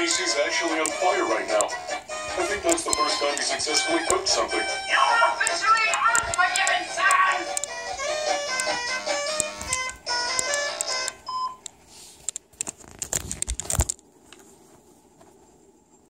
PC's actually on fire right now. I think that's the first time he successfully cooked something. You